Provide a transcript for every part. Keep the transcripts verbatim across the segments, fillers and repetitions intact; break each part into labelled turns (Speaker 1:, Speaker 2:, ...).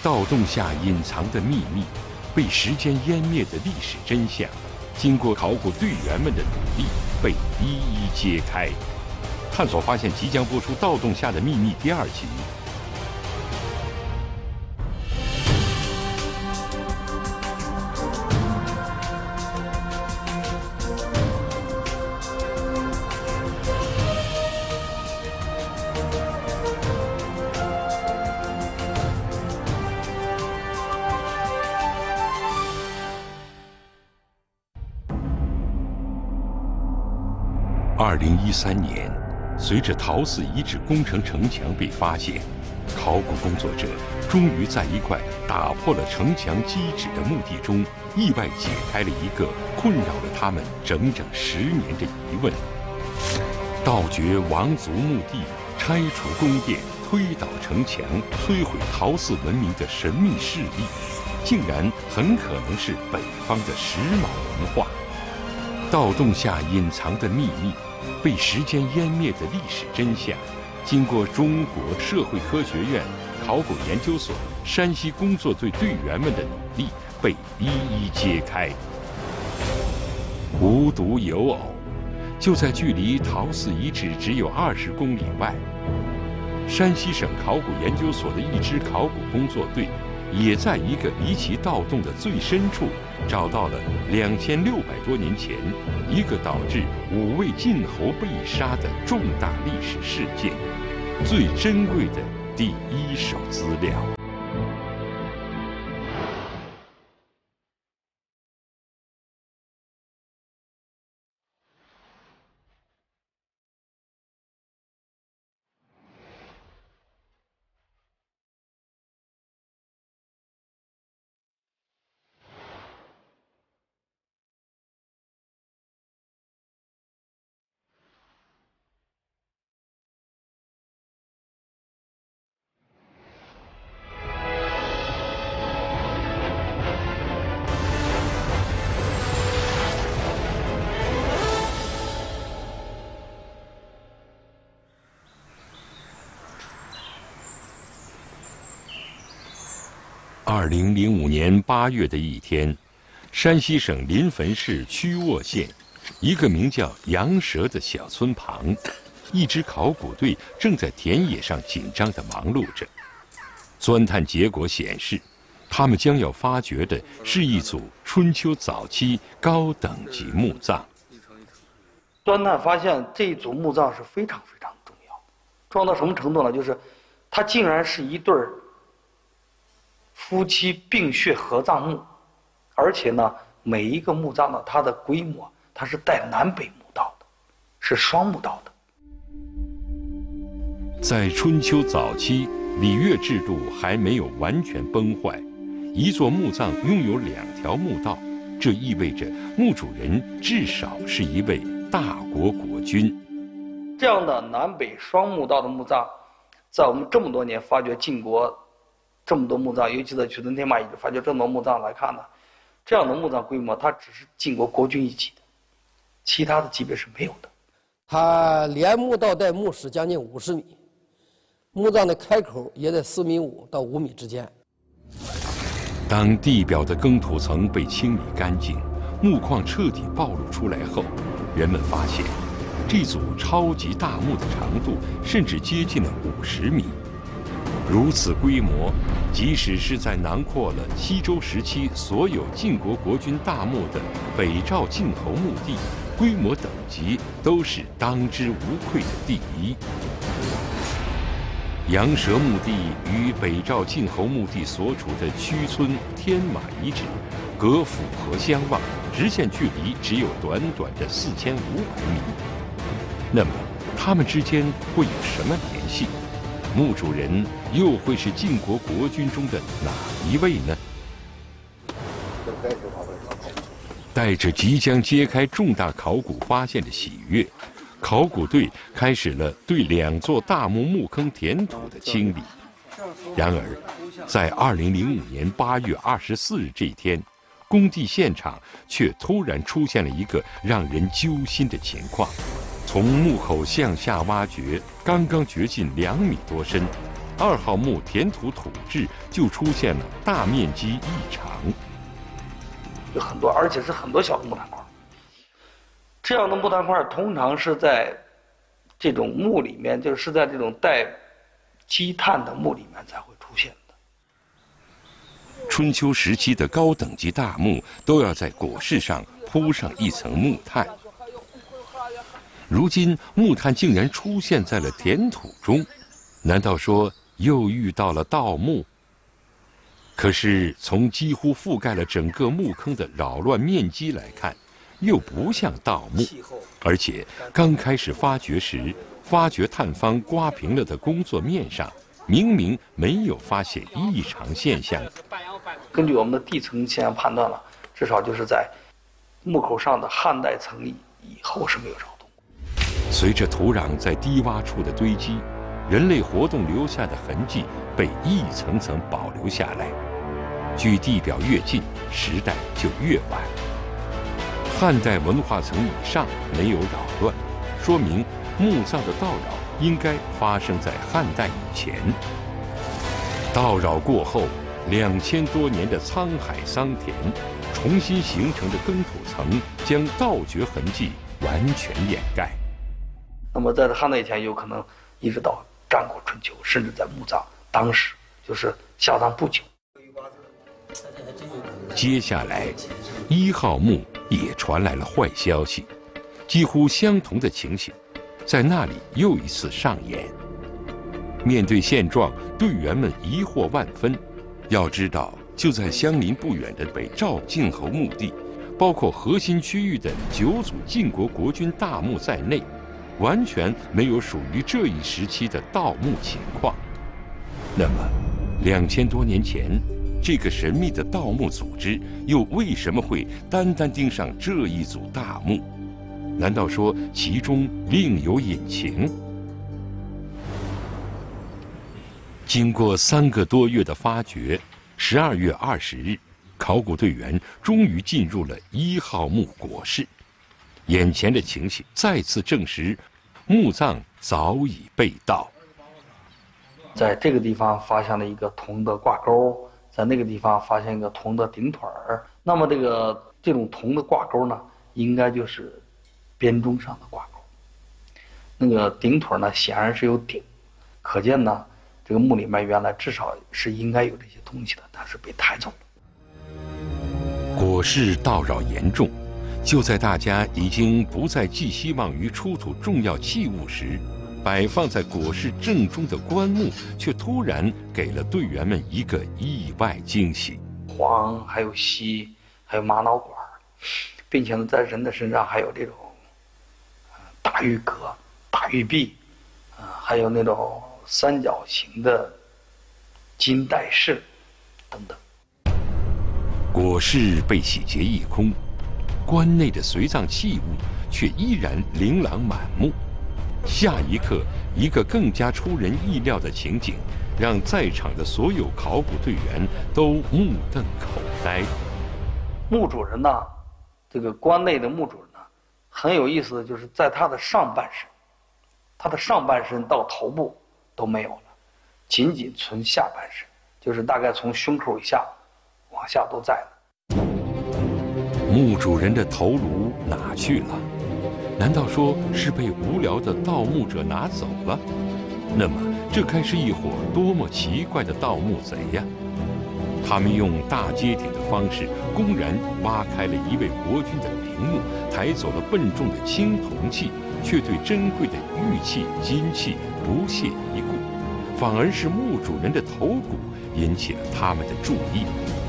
Speaker 1: 盗洞下隐藏的秘密，被时间湮灭的历史真相，经过考古队员们的努力，被一一揭开。探索发现即将播出《盗洞下的秘密》第二集。二零一三年，随着陶寺遗址工程城墙被发现，考古工作者终于在一块打破了城墙基址的墓地中，意外解开了一个困扰了他们整整十年的疑问：盗掘王族墓地、拆除宫殿、推倒城墙、摧毁陶寺文明的神秘势力，竟然很可能是北方的石峁文化。盗洞下隐藏的秘密，被时间湮灭的历史真相，经过中国社会科学院考古研究所山西工作队队员们的努力，被一一揭开。无独有偶，就在距离陶寺遗址只有二十公里外，山西省考古研究所的一支考古工作队，也在一个离奇盗洞的最深处，找到了两千六百多年前一个导致五位晋侯被杀的重大历史事件，最珍贵的第一手资料。二零零五年八月的一天，山西省临汾市曲沃县一个名叫羊舌的小村旁，一支考古队正在田野上紧张地忙碌着。钻探结果显示，他们将要发掘的是一组春秋早期高等级墓葬。
Speaker 2: 钻探发现这一组墓葬是非常非常重要，重要到什么程度呢？就是它竟然是一对儿夫妻并穴合葬墓，而且呢，每一个墓葬呢，它的规模它是带南北墓道的，是双墓道的。
Speaker 1: 在春秋早期，礼乐制度还没有完全崩坏，一座墓葬拥有两条墓道，这意味着墓主人至少是一位大国国君。
Speaker 2: 这样的南北双墓道的墓葬，在我们这么多年发掘晋国这么多墓葬，尤其在曲屯天马遗址发掘这么多墓葬来看呢，这样的墓葬规模，它只是晋国国君一级的，其他的级别是没有的。
Speaker 3: 它连墓道带墓室将近五十米，墓葬的开口也在四米五到五米之间。
Speaker 1: 当地表的耕土层被清理干净，墓框彻底暴露出来后，人们发现，这组超级大墓的长度甚至接近了五十米。如此规模，即使是在囊括了西周时期所有晋国国君大墓的北赵晋侯墓地，规模等级都是当之无愧的第一。羊舌墓地与北赵晋侯墓地所处的曲村天马遗址隔府河相望，直线距离只有短短的四千五百米。那么，它们之间会有什么联系？墓主人又会是晋国国君中的哪一位呢？带着即将揭开重大考古发现的喜悦，考古队开始了对两座大墓墓坑填土的清理。然而，在二零零五年八月二十四日这一天，工地现场却突然出现了一个让人揪心的情况。从墓口向下挖掘，刚刚掘进两米多深， 二号墓填土土质就出现了大面积异常，
Speaker 2: 有很多，而且是很多小的木炭块。这样的木炭块通常是在这种墓里面，就是在这种带积碳的墓里面才会出现的。
Speaker 1: 春秋时期的高等级大墓都要在椁室上铺上一层木炭，如今木炭竟然出现在了填土中，难道说又遇到了盗墓？可是从几乎覆盖了整个墓坑的扰乱面积来看，又不像盗墓，而且刚开始发掘时，发掘探方刮平了的工作面上，明明没有发现异常现象。
Speaker 2: 根据我们的地层现象判断了，至少就是在墓口上的汉代层以以后是没有扰动。
Speaker 1: 随着土壤在低洼处的堆积，人类活动留下的痕迹被一层层保留下来。距地表越近，时代就越晚。汉代文化层以上没有扰乱，说明墓葬的盗扰应该发生在汉代以前。盗扰过后，两千多年的沧海桑田，重新形成的耕土层将盗掘痕迹完全掩盖。
Speaker 2: 那么在汉代以前，有可能一直到战国春秋，甚至在墓葬当时就是下葬不久。
Speaker 1: 接下来，一号墓也传来了坏消息，几乎相同的情形，在那里又一次上演。面对现状，队员们疑惑万分。要知道，就在相邻不远的北赵晋侯墓地，包括核心区域的九组晋国国君大墓在内，完全没有属于这一时期的盗墓情况。那么，两千多年前，这个神秘的盗墓组织又为什么会单单盯上这一组大墓？难道说其中另有隐情？经过三个多月的发掘，十二月二十日，考古队员终于进入了一号墓椁室。眼前的情形再次证实，墓葬早已被盗。
Speaker 2: 在这个地方发现了一个铜的挂钩，在那个地方发现一个铜的顶腿儿。那么这个这种铜的挂钩呢，应该就是编钟上的挂钩。那个顶腿呢，显然是有顶，可见呢，这个墓里面原来至少是应该有这些东西的，但是被抬走了。
Speaker 1: 椁室盗扰严重，就在大家已经不再寄希望于出土重要器物时，摆放在椁室正中的棺木却突然给了队员们一个意外惊喜。
Speaker 2: 黄，还有锡，还有玛瑙管，并且呢，在人的身上还有这种、呃、大玉戈、大玉璧，呃，还有那种三角形的金带饰等等。
Speaker 1: 椁室被洗劫一空，棺内的随葬器物却依然琳琅满目。下一刻，一个更加出人意料的情景，让在场的所有考古队员都目瞪口呆。
Speaker 2: 墓主人呢，这个棺内的墓主人呢，很有意思的就是在他的上半身，他的上半身到头部都没有了，仅仅存下半身，就是大概从胸口以下往下都在了。
Speaker 1: 墓主人的头颅哪去了？难道说是被无聊的盗墓者拿走了？那么这该是一伙多么奇怪的盗墓贼呀！他们用大揭顶的方式，公然挖开了一位国君的陵墓，抬走了笨重的青铜器，却对珍贵的玉器、金器不屑一顾，反而是墓主人的头骨引起了他们的注意。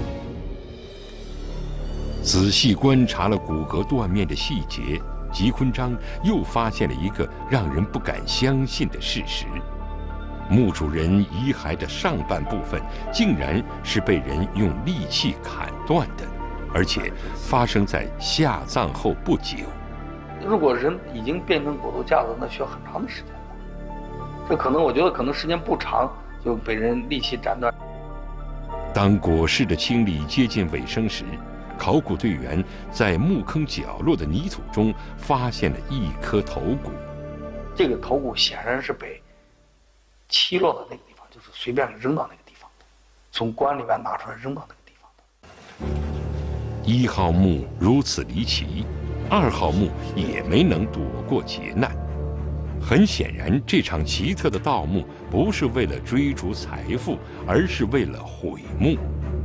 Speaker 1: 仔细观察了骨骼断面的细节，吉坤章又发现了一个让人不敢相信的事实：墓主人遗骸的上半部分竟然是被人用利器砍断的，而且发生在下葬后不久。
Speaker 2: 如果人已经变成骨头架子，那需要很长的时间的。这可能，我觉得可能时间不长就被人利器斩断。
Speaker 1: 当椁室的清理接近尾声时，考古队员在墓坑角落的泥土中发现了一颗头骨。
Speaker 2: 这个头骨显然是被击落的那个地方，就是随便扔到那个地方的，从棺里面拿出来扔到那个地方的。
Speaker 1: 一号墓如此离奇，二号墓也没能躲过劫难。很显然，这场奇特的盗墓不是为了追逐财富，而是为了毁墓。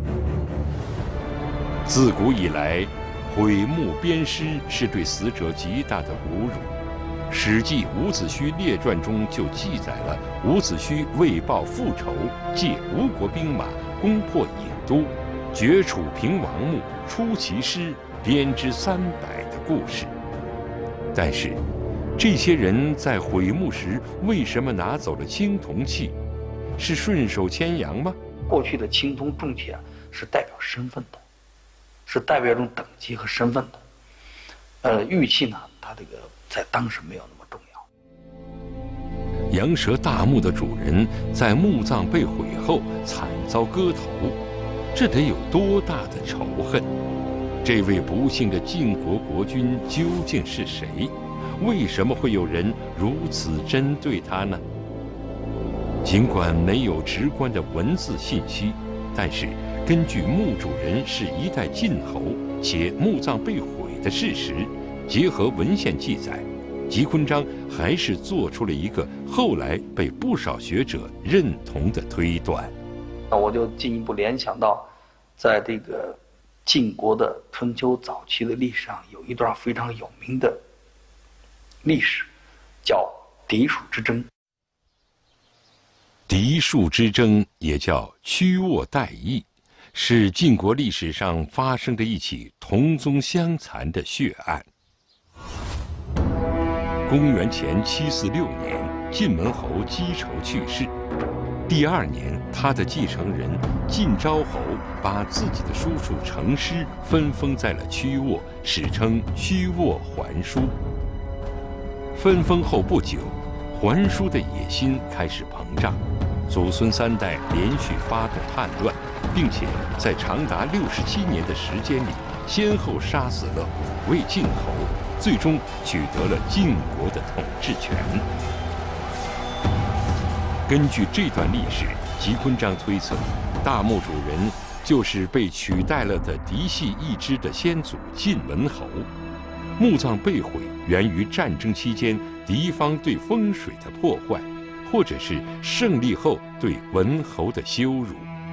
Speaker 1: 自古以来，毁墓鞭尸是对死者极大的侮辱。《史记·伍子胥列传》中就记载了伍子胥为报复仇，借吴国兵马攻破郢都，掘楚平王墓，出其尸，鞭之三百的故事。但是，这些人在毁墓时为什么拿走了青铜器？是顺手牵羊吗？
Speaker 2: 过去的青铜重器啊，是代表身份的，是代表一种等级和身份的。呃，玉器呢，它这个在当时没有那么重要。
Speaker 1: 羊舌大墓的主人在墓葬被毁后惨遭割头，这得有多大的仇恨？这位不幸的晋国国君究竟是谁？为什么会有人如此针对他呢？尽管没有直观的文字信息，但是根据墓主人是一代晋侯且墓葬被毁的事实，结合文献记载，吉昆章还是做出了一个后来被不少学者认同的推断。
Speaker 2: 那我就进一步联想到，在这个晋国的春秋早期的历史上，有一段非常有名的历史，叫嫡庶之争。
Speaker 1: 嫡庶之争也叫屈沃代邑，是晋国历史上发生的一起同宗相残的血案。公元前七四六年，晋文侯姬仇去世。第二年，他的继承人晋昭侯把自己的叔叔成师分封在了曲沃，史称曲沃桓叔。分封后不久，桓叔的野心开始膨胀，祖孙三代连续发动叛乱，并且在长达六十七年的时间里，先后杀死了五位晋侯，最终取得了晋国的统治权。根据这段历史，吉昆章推测，大墓主人就是被取代了的嫡系一支的先祖晋文侯。墓葬被毁源于战争期间敌方对风水的破坏，或者是胜利后对文侯的羞辱。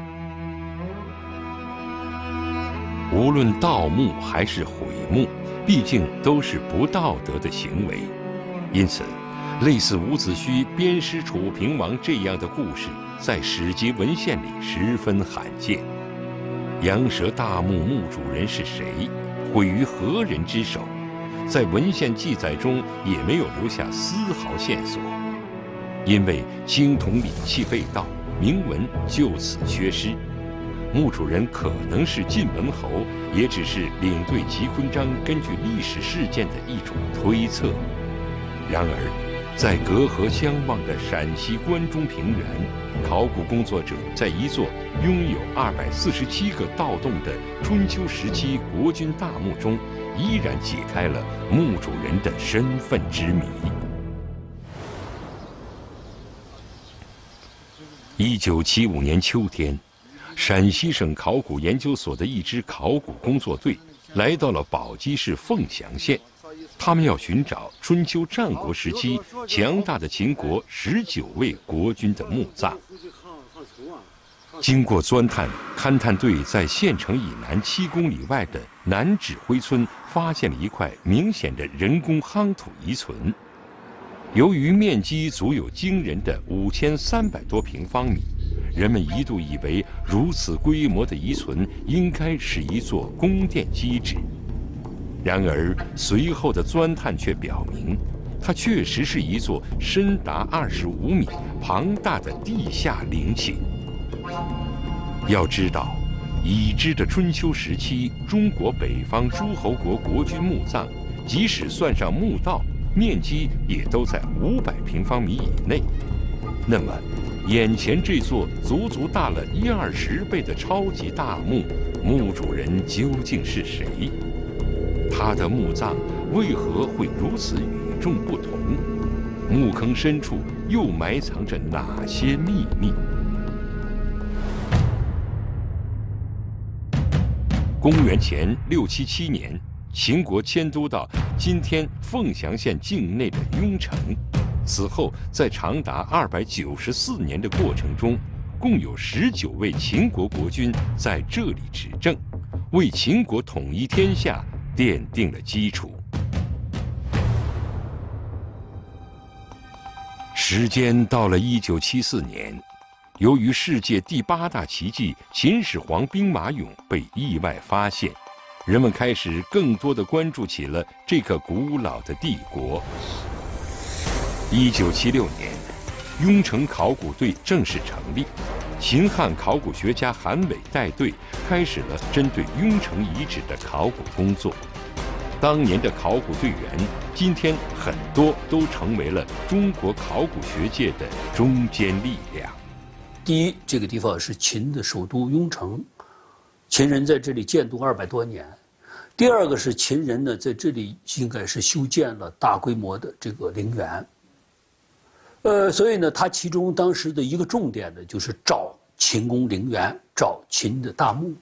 Speaker 1: 无论盗墓还是毁墓，毕竟都是不道德的行为，因此类似伍子胥鞭尸楚平王这样的故事，在史籍文献里十分罕见。羊舌大墓墓主人是谁？毁于何人之手？在文献记载中也没有留下丝毫线索。因为青铜礼器被盗，铭文就此缺失。墓主人可能是晋文侯，也只是领队吉昆章根据历史事件的一种推测。然而，在隔河相望的陕西关中平原，考古工作者在一座拥有二百四十七个盗洞的春秋时期国君大墓中，依然解开了墓主人的身份之谜。一九七五年秋天，陕西省考古研究所的一支考古工作队来到了宝鸡市凤翔县，他们要寻找春秋战国时期强大的秦国十九位国君的墓葬。经过钻探，勘探队在县城以南七公里外的南指挥村发现了一块明显的人工夯土遗存。由于面积足有惊人的五千三百多平方米，人们一度以为如此规模的遗存应该是一座宫殿基址。然而，随后的钻探却表明，它确实是一座深达二十五米、庞大的地下陵寝。要知道，已知的春秋时期中国北方诸侯国国君墓葬，即使算上墓道，面积也都在五百平方米以内。那么，眼前这座足足大了一二十倍的超级大墓，墓主人究竟是谁？他的墓葬为何会如此与众不同？墓坑深处又埋藏着哪些秘密？ 公元前六七七年，秦国迁都到今天凤翔县境内的雍城。此后，在长达二百九十四年的过程中，共有十九位秦国国君在这里执政，为秦国统一天下奠定了基础。时间到了一九七四年，由于世界第八大奇迹秦始皇兵马俑被意外发现，人们开始更多的关注起了这个古老的帝国。一九七六年，雍城考古队正式成立，秦汉考古学家韩伟带队开始了针对雍城遗址的考古工作。当年的考古队员，今天很多都成为了中国考古学界的中坚力量。
Speaker 4: 第一，这个地方是秦的首都雍城，秦人在这里建都二百多年。第二个是秦人呢，在这里应该是修建了大规模的这个陵园。呃，所以呢，他其中当时的一个重点呢，就是找秦宫陵园，找秦的大墓。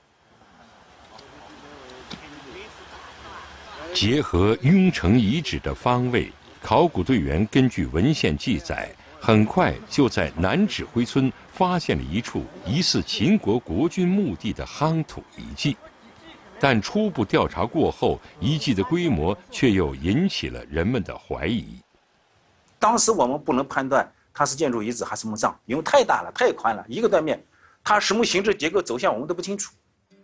Speaker 1: 结合雍城遗址的方位，考古队员根据文献记载，很快就在南指挥村发现了一处疑似秦国国君墓地的夯土遗迹。但初步调查过后，遗迹的规模却又引起了人们的怀疑。
Speaker 5: 当时我们不能判断它是建筑遗址还是墓葬，因为太大了、太宽了，一个断面，它什么形制、结构、走向我们都不清楚。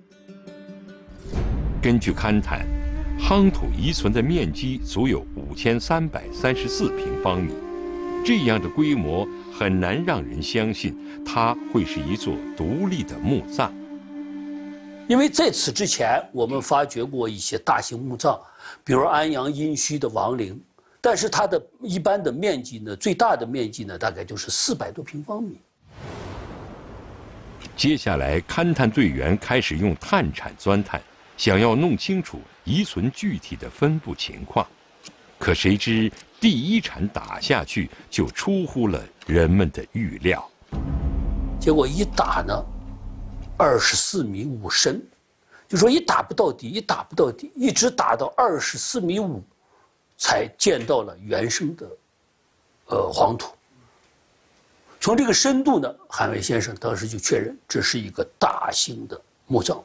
Speaker 1: 根据勘探，夯土遗存的面积足有五千三百三十四平方米，这样的规模很难让人相信它会是一座独立的墓葬。
Speaker 4: 因为在此之前，我们发掘过一些大型墓葬，比如安阳殷墟的王陵，但是它的一般的面积呢，最大的面积呢，大概就是四百多平方米。
Speaker 1: 接下来，勘探队员开始用探铲钻探，想要弄清楚遗存具体的分布情况。可谁知第一铲打下去，就出乎了人们的预料。
Speaker 4: 结果一打呢，二十四米五深，就说一打不到底，一打不到底，一直打到二十四米五，才见到了原生的，呃，黄土。从这个深度呢，韩伟先生当时就确认这是一个大型的墓葬。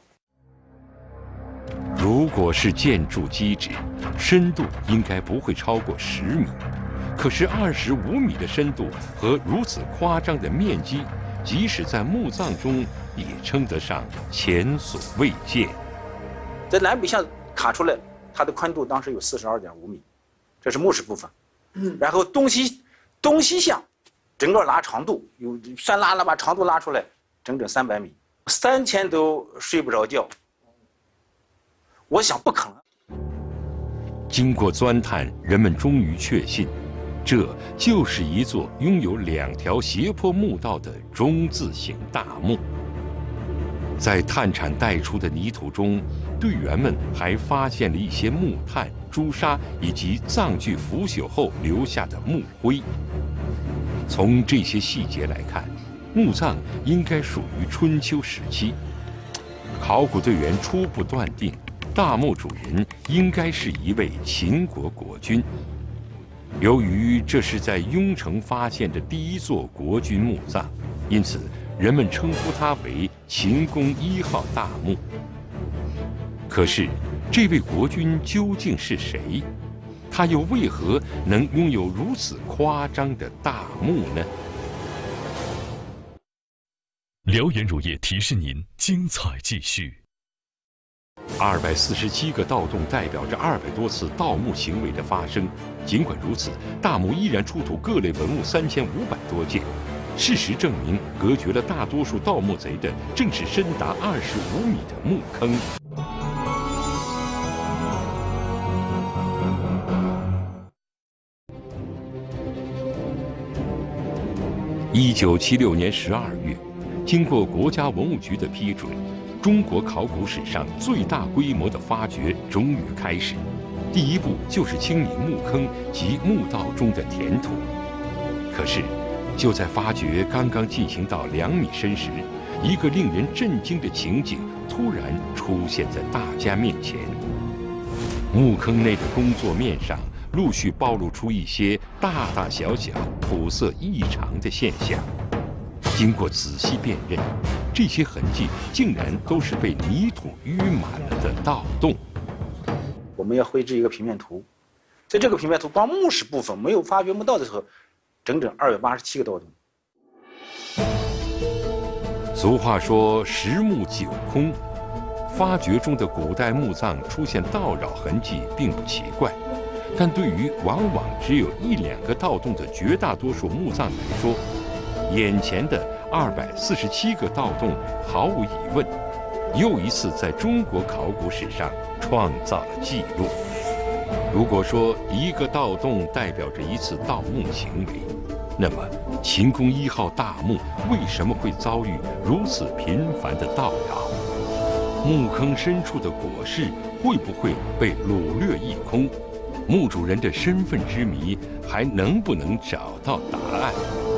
Speaker 1: 如果是建筑基址，深度应该不会超过十米，可是二十五米的深度和如此夸张的面积，即使在墓葬中也称得上前所未见。
Speaker 5: 在南北向卡出来，它的宽度当时有四十二点五米，这是墓室部分。嗯，然后东西东西向，整个拉长度有算拉了把长度拉出来，整整三百米，三天都睡不着觉。我想不可能。
Speaker 1: 经过钻探，人们终于确信，这就是一座拥有两条斜坡墓道的中字形大墓。在探铲带出的泥土中，队员们还发现了一些木炭、朱砂以及葬具腐朽后留下的木灰。从这些细节来看，墓葬应该属于春秋时期。考古队员初步断定，大墓主人应该是一位秦国国君。由于这是在雍城发现的第一座国君墓葬，因此人们称呼它为秦公一号大墓。可是，这位国君究竟是谁？他又为何能拥有如此夸张的大墓呢？
Speaker 6: 辽源乳业提示您：精彩继续。
Speaker 1: 二百四十七个盗洞代表着二百多次盗墓行为的发生。尽管如此，大墓依然出土各类文物三千五百多件。事实证明，隔绝了大多数盗墓贼的，正是深达二十五米的墓坑。一九七六年十二月，经过国家文物局的批准，中国考古史上最大规模的发掘终于开始。第一步就是清理墓坑及墓道中的填土。可是，就在发掘刚刚进行到两米深时，一个令人震惊的情景突然出现在大家面前。墓坑内的工作面上陆续暴露出一些大大小小、肤色异常的现象。经过仔细辨认，这些痕迹竟然都是被泥土淤满了的盗洞。
Speaker 5: 我们要绘制一个平面图，在这个平面图光墓室部分没有发掘墓道的时候，整整二百八十七个盗洞。
Speaker 1: 俗话说十墓九空，发掘中的古代墓葬出现盗扰痕迹并不奇怪，但对于往往只有一两个盗洞的绝大多数墓葬来说，眼前的二百四十七个盗洞毫无疑问，又一次在中国考古史上创造了记录。如果说一个盗洞代表着一次盗墓行为，那么秦宫一号大墓为什么会遭遇如此频繁的盗扰？墓坑深处的椁室会不会被掳掠一空？墓主人的身份之谜还能不能找到答案？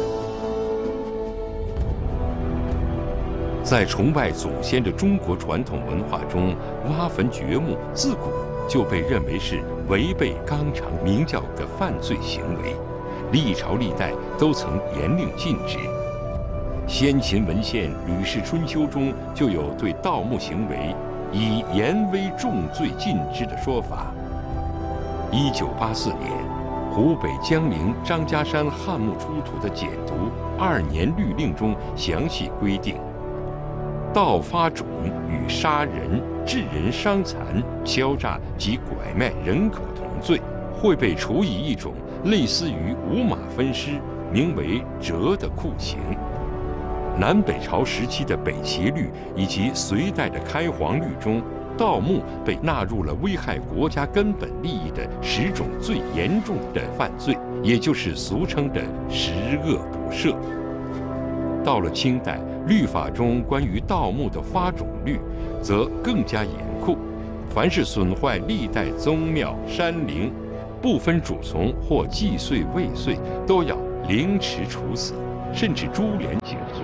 Speaker 1: 在崇拜祖先的中国传统文化中，挖坟掘墓自古就被认为是违背纲常明教的犯罪行为，历朝历代都曾严令禁止。先秦文献《吕氏春秋》中就有对盗墓行为以严威重罪禁之的说法。一九八四年，湖北江陵张家山汉墓出土的简牍二年律令中详细规定，盗发种与杀人、致人伤残、敲诈及拐卖人口同罪，会被处以一种类似于五马分尸、名为折的酷刑。南北朝时期的北齐律以及隋代的开皇律中，盗墓被纳入了危害国家根本利益的十种最严重的犯罪，也就是俗称的十恶不赦。到了清代，律法中关于盗墓的发种律则更加严酷，凡是损坏历代宗庙、山陵，不分主从或既遂未遂，都要凌迟处死，甚至株连九族。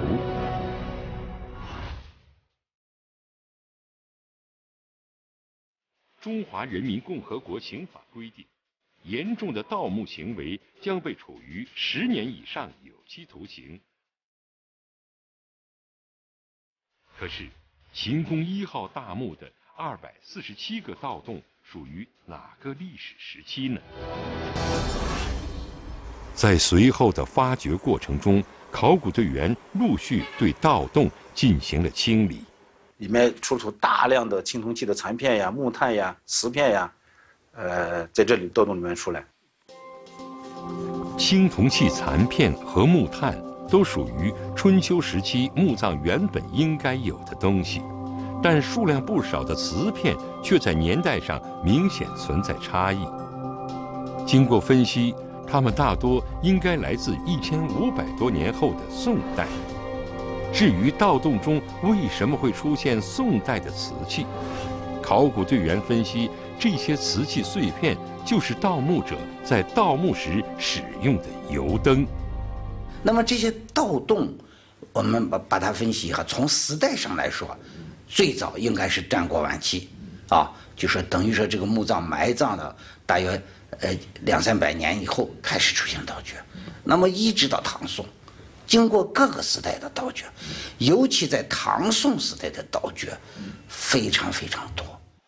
Speaker 1: 中华人民共和国刑法规定，严重的盗墓行为将被处于十年以上有期徒刑。可是，秦宫一号大墓的二百四十七个盗洞属于哪个历史时期呢？在随后的发掘过程中，考古队员陆续对盗洞进行了清理。
Speaker 5: 里面出土大量的青铜器的残片呀、木炭呀、瓷片呀，呃，在这里盗洞里面出来。
Speaker 1: 青铜器残片和木炭都属于春秋时期墓葬原本应该有的东西，但数量不少的瓷片却在年代上明显存在差异。经过分析，它们大多应该来自一千五百多年后的宋代。至于盗洞中为什么会出现宋代的瓷器，考古队员分析，这些瓷器碎片就是盗墓者在盗墓时使用的油灯。
Speaker 7: 那么这些盗洞，我们把把它分析哈，从时代上来说，最早应该是战国晚期，啊，就说等于说这个墓葬埋葬的大约呃两三百年以后开始出现盗掘，那么一直到唐宋。经过各个时代的盗掘，尤其在唐宋时代的盗掘非常非常多。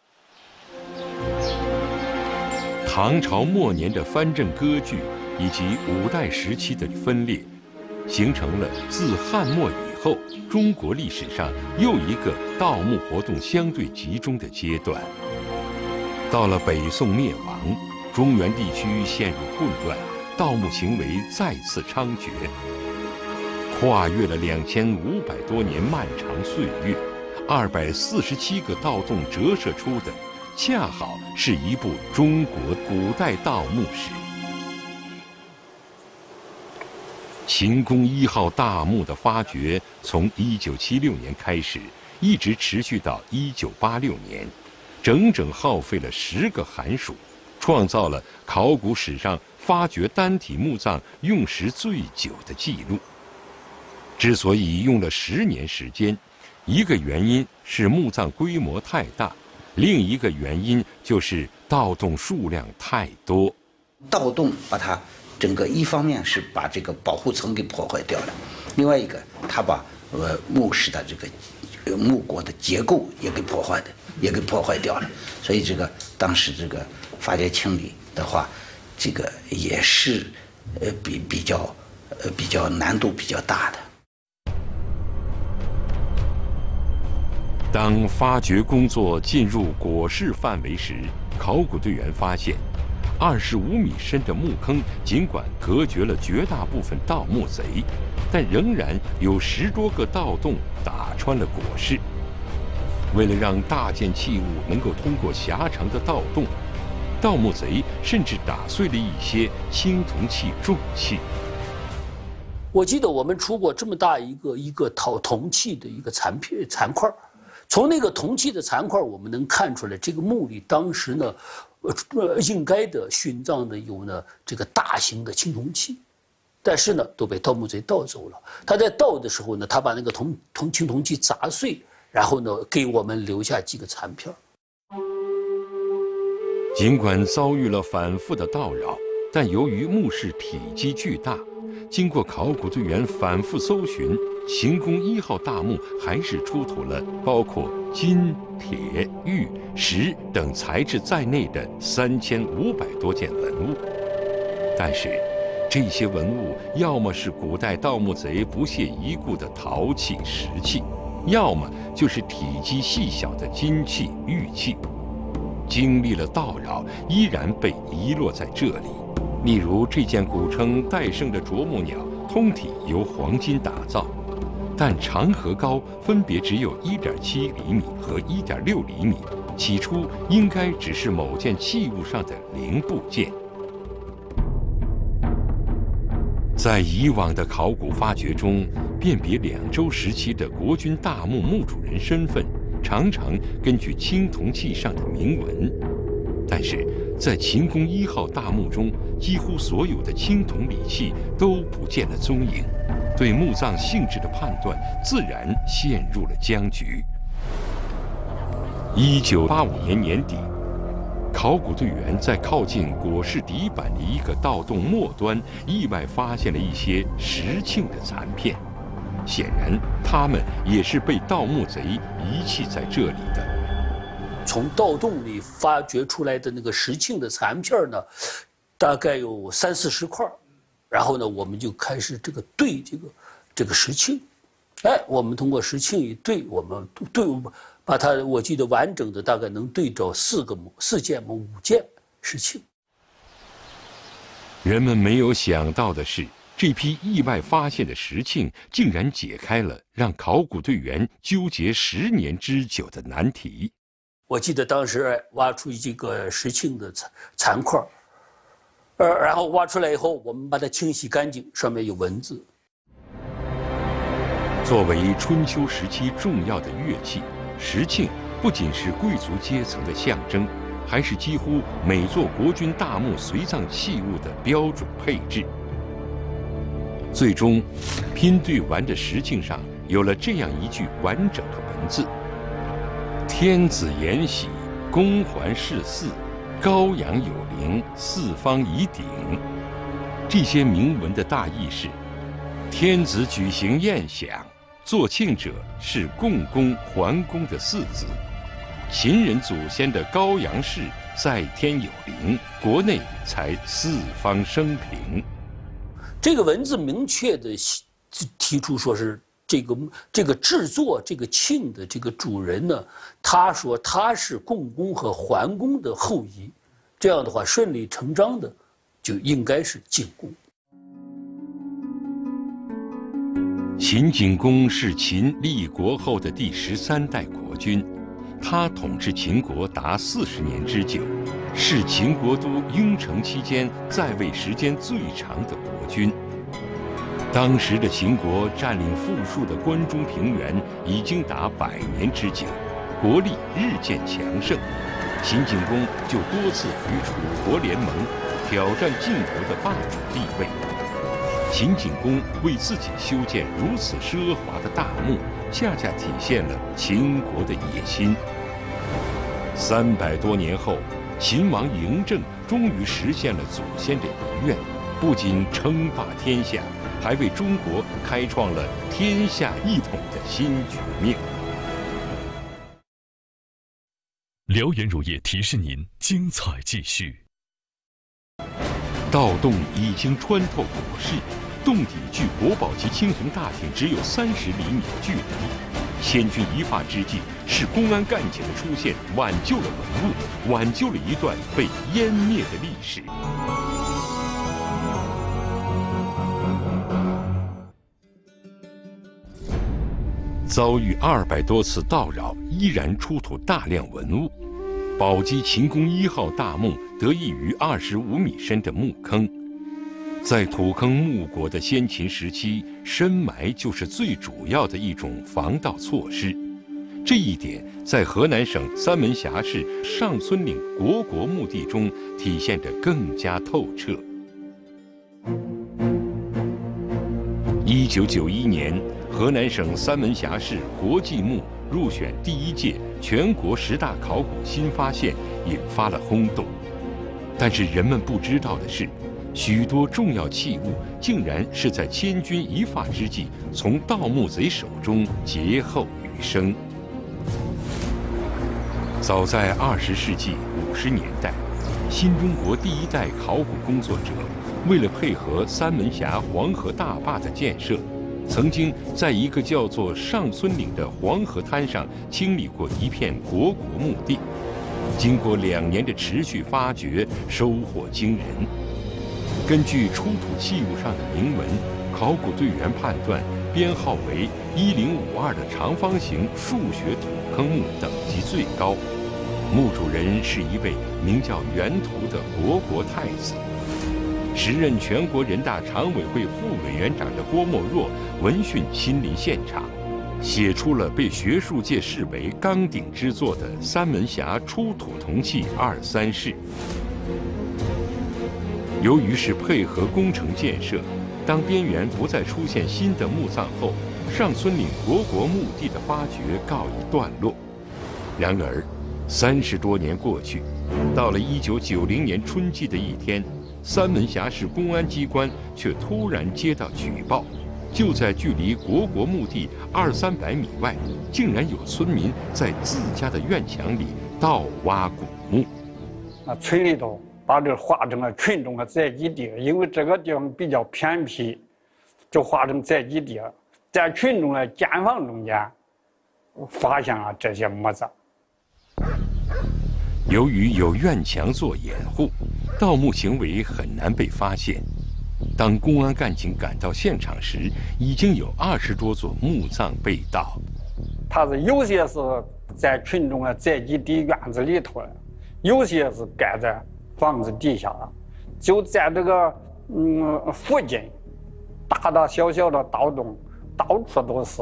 Speaker 1: 唐朝末年的藩镇割据以及五代时期的分裂，形成了自汉末以后中国历史上又一个盗墓活动相对集中的阶段。到了北宋灭亡，中原地区陷入混乱，盗墓行为再次猖獗。跨越了两千五百多年漫长岁月，二百四十七个盗洞折射出的，恰好是一部中国古代盗墓史。秦宫一号大墓的发掘从一九七六年开始，一直持续到一九八六年，整整耗费了十个寒暑，创造了考古史上发掘单体墓葬用时最久的记录。之所以用了十年时间， 一个原因是墓葬规模太大，另一个原因就是盗洞数量太多。
Speaker 7: 盗洞把它整个一方面是把这个保护层给破坏掉了，另外一个它把呃墓室的这个呃墓椁的结构也给破坏的也给破坏掉了，所以这个当时这个发掘清理的话，这个也是呃比比较呃比较难度比较大的。
Speaker 1: 当发掘工作进入椁室范围时，考古队员发现，二十五米深的墓坑尽管隔绝了绝大部分盗墓贼，但仍然有十多个盗洞打穿了椁室。为了让大件器物能够通过狭长的盗洞，盗墓贼甚至打碎了一些青铜器重器。
Speaker 4: 我记得我们出过这么大一个一个陶铜器的一个残片残块，从那个铜器的残块，我们能看出来，这个墓里当时呢，呃，应该的殉葬的有呢这个大型的青铜器，但是呢都被盗墓贼盗走了。他在盗的时候呢，他把那个铜铜青铜器砸碎，然后呢给我们留下几个残片。
Speaker 1: 尽管遭遇了反复的盗扰，但由于墓室体积巨大，经过考古队员反复搜寻，行宫一号大墓还是出土了包括金、铁、玉、石等材质在内的三千五百多件文物。但是，这些文物要么是古代盗墓贼不屑一顾的陶器、石器，要么就是体积细小的金器、玉器。经历了盗扰，依然被遗落在这里。例如这件古称戴胜的啄木鸟，通体由黄金打造，但长和高分别只有 一点七厘米和 一点六厘米，起初应该只是某件器物上的零部件。在以往的考古发掘中，辨别两周时期的国君大墓墓主人身份，常常根据青铜器上的铭文，但是在秦宫一号大墓中，几乎所有的青铜礼器都不见了踪影，对墓葬性质的判断自然陷入了僵局。一九八五年年底，考古队员在靠近椁室底板的一个盗洞末端，意外发现了一些石磬的残片。显然，他们也是被盗墓贼遗弃在这里的。
Speaker 4: 从盗洞里发掘出来的那个石磬的残片呢，大概有三四十块，然后呢，我们就开始这个对这个这个石磬，哎，我们通过石磬一对，我们对，把它，我记得完整的大概能对着四个四件么五件石磬。
Speaker 1: 人们没有想到的是，这批意外发现的石磬竟然解开了让考古队员纠结十年之久的难题。
Speaker 4: 我记得当时挖出这个石磬的残残块，呃，然后挖出来以后，我们把它清洗干净，上面有文字。
Speaker 1: 作为春秋时期重要的乐器，石磬不仅是贵族阶层的象征，还是几乎每座国君大墓随葬器物的标准配置。最终，拼对完的石磬上有了这样一句完整的文字：天子延禧，宫环饰祀，高阳有灵，四方以鼎。这些铭文的大意是：天子举行宴享，作庆者是共工、桓公的四子。秦人祖先的高阳氏在天有灵，国内才四方升平。
Speaker 4: 这个文字明确的提出说是这个这个制作这个磬的这个主人呢，他说他是共工和桓公的后裔，这样的话顺理成章的就应该是晋公。
Speaker 1: 秦景公是秦立国后的第十三代国君，他统治秦国达四十年之久，是秦国都雍城期间在位时间最长的国君。当时的秦国占领富庶的关中平原已经达百年之久，国力日渐强盛。秦景公就多次与楚国联盟，挑战晋国的霸主地位。 秦景公为自己修建如此奢华的大墓，恰恰体现了秦国的野心。三百多年后，秦王嬴政终于实现了祖先的遗愿，不仅称霸天下，还为中国开创了天下一统的新局面。
Speaker 6: 辽源乳业提示您：精彩继续。
Speaker 1: 盗洞已经穿透国室，洞底距国宝级青铜大厅只有三十厘米的距离。千钧一发之际，是公安干警的出现挽救了文物，挽救了一段被湮灭的历史。遭遇二百多次盗扰，依然出土大量文物。宝鸡秦公一号大墓得益于二十五米深的墓坑。在土坑墓国的先秦时期，深埋就是最主要的一种防盗措施。这一点在河南省三门峡市上村岭国国墓地中体现得更加透彻。一九九一年，河南省三门峡市国际墓入选第一届全国十大考古新发现，引发了轰动。但是人们不知道的是，许多重要器物竟然是在千钧一发之际从盗墓贼手中劫后余生。早在二十世纪五十年代，新中国第一代考古工作者为了配合三门峡黄河大坝的建设，曾经在一个叫做上村岭的黄河滩上清理过一片国国墓地。经过两年的持续发掘，收获惊人。根据出土器物上的铭文，考古队员判断编号为一零五二的长方形数学土坑墓等级最高，墓主人是一位名叫袁图的国国太子。时任全国人大常委会副委员长的郭沫若闻讯亲临现场，写出了被学术界视为纲鼎之作的三门峡出土铜器二三式。由于是配合工程建设，当边缘不再出现新的墓葬后，上村岭国国墓地的发掘告一段落。然而，三十多年过去，到了一九九零年春季的一天，三门峡市公安机关却突然接到举报，就在距离国国墓地二三百米外，竟然有村民在自家的院墙里盗挖古墓。
Speaker 8: 啊，村里头把这划成了群众的载集地，因为这个地方比较偏僻，就划成载集地，在群众的监房中间发现了这些墓葬。
Speaker 1: 由于有院墙做掩护，盗墓行为很难被发现。当公安干警赶到现场时，已经有二十多座墓葬被盗。
Speaker 8: 它是有些是在群众的载集地院子里头的，有些是盖在房子底下的，就在这个嗯附近，大大小小的盗洞到处都是。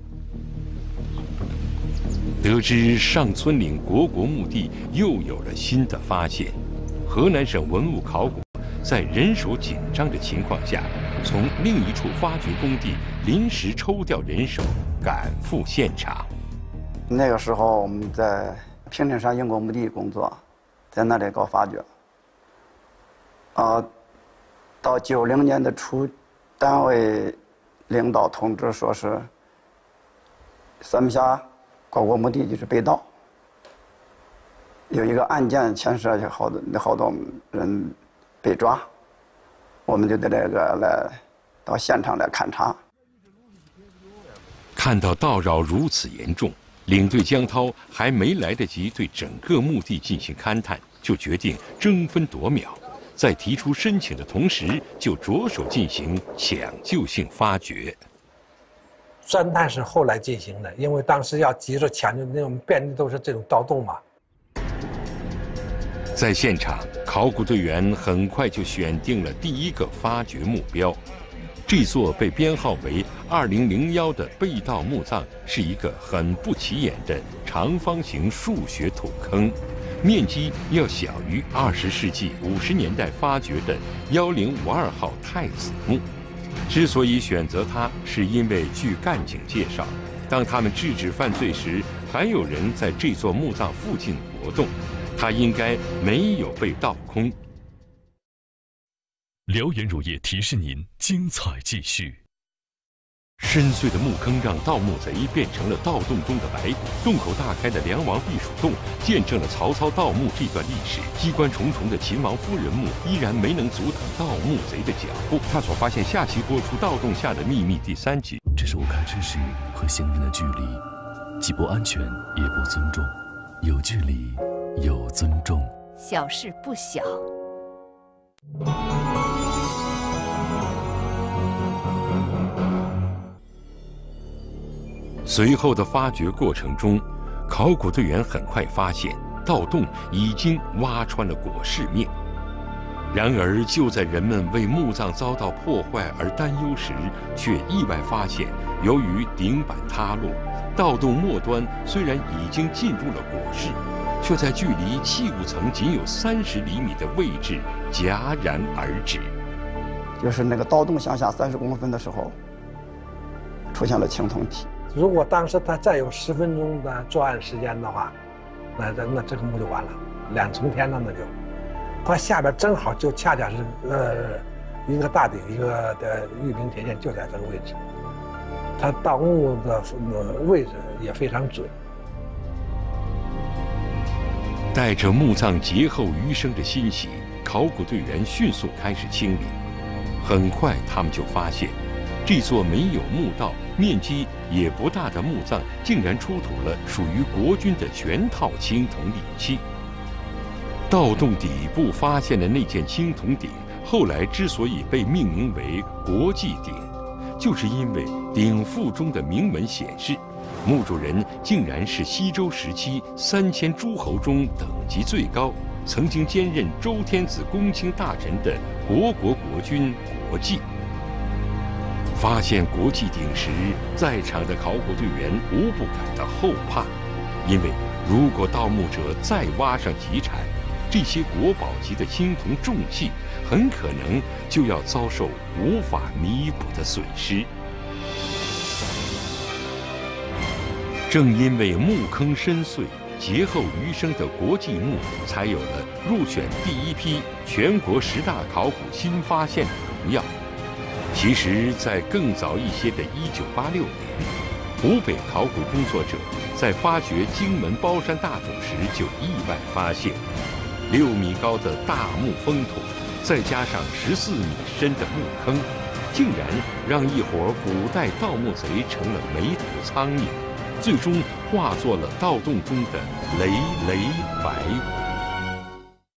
Speaker 1: 得知上村岭国国墓地又有了新的发现，河南省文物考古在人手紧张的情况下，从另一处发掘工地临时抽调人手赶赴现场。
Speaker 9: 那个时候我们在平顶山英国墓地工作，在那里搞发掘。啊，到九零年的初，单位领导通知说是三门峡国国墓地就是被盗，有一个案件牵涉就好多好多人被抓，我们就在这个来到现场来勘察。
Speaker 1: 看到盗扰如此严重，领队江涛还没来得及对整个墓地进行勘探，就决定争分夺秒，在提出申请的同时，就着手进行抢救性发掘。
Speaker 10: 钻探是后来进行的，因为当时要急着抢救，那种遍地都是这种盗洞嘛。
Speaker 1: 在现场，考古队员很快就选定了第一个发掘目标。这座被编号为二零零一的被盗墓葬是一个很不起眼的长方形数学土坑，面积要小于二十世纪五十年代发掘的一零五二号太子墓。 之所以选择他，是因为据干警介绍，当他们制止犯罪时，还有人在这座墓葬附近活动，他应该没有被盗空。
Speaker 6: 辽源乳业提示您：精彩继续。
Speaker 1: 深邃的墓坑让盗墓贼变成了盗洞中的白骨，洞口大开的梁王避暑洞见证了曹操盗墓这段历史。机关重重的秦王夫人墓依然没能阻挡盗墓贼的脚步。他所发现下期播出《盗洞下的秘密》第三集。
Speaker 6: 这是我开车时和行人的距离，既不安全也不尊重。有距离，有尊重。
Speaker 11: 小事不小。
Speaker 1: 随后的发掘过程中，考古队员很快发现盗洞已经挖穿了椁室面。然而，就在人们为墓葬遭到破坏而担忧时，却意外发现，由于顶板塌落，盗洞末端虽然已经进入了椁室，却在距离器物层仅有三十厘米的位置戛然而止。
Speaker 9: 就是那个盗洞向下三十公分的时候，出现了青铜体。
Speaker 10: 如果当时他再有十分钟的作案时间的话，那那那这个墓就完了，两层天了那就。它下边正好就恰恰是呃一个大鼎一个的玉灵铁剑就在这个位置，它盗墓的呃位置也非常准。
Speaker 1: 带着墓葬劫后余生的欣喜，考古队员迅速开始清理。很快，他们就发现，这座没有墓道、面积也不大的墓葬，竟然出土了属于国军的全套青铜礼器。盗洞底部发现的那件青铜鼎，后来之所以被命名为国际鼎，就是因为鼎腹中的铭文显示，墓主人竟然是西周时期三千诸侯中等级最高，曾经兼任周天子公卿大臣的国国国君国际。发现国际鼎时，在场的考古队员无不感到后怕，因为如果盗墓者再挖上几铲，这些国宝级的青铜重器很可能就要遭受无法弥补的损失。正因为墓坑深邃，劫后余生的国际墓才有了入选第一批全国十大考古新发现的荣耀。其实，在更早一些的一九八六年，湖北考古工作者在发掘荆门包山大冢时，就意外发现，六米高的大墓封土，再加上十四米深的墓坑，竟然让一伙古代盗墓贼成了没头苍蝇，最终化作了盗洞中的累累白骨。